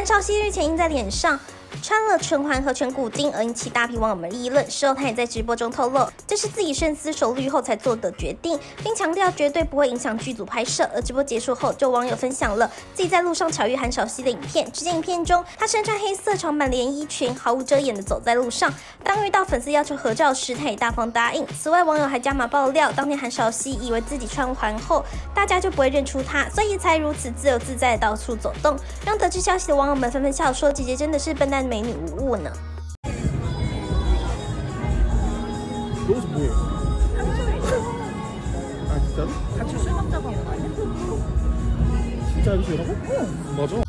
韶熙日前因在脸上穿了唇环和颧骨钉而引起大批网友们议论。事后他也在直播中透露，这是自己深思熟虑后才做的决定，并强调绝对不会影响剧组拍摄。而直播结束后，就网友分享了自己在路上巧遇韩韶熙的影片。只见影片中，他身穿黑色长版连衣裙，毫无遮掩的走在路上。当遇到粉丝要求合照时，他也大方答应。此外，网友还加码爆料，当天韩韶熙以为自己穿环后，大家就不会认出他，所以才如此自由自在的到处走动，让得知消息的网友们纷纷笑说：“姐姐真的是笨蛋美女无误呢。” 여기서 뭐해? 아 진짜로? 같이 술 먹자고 한 거 아니야? 진짜 MC라고? 응 맞아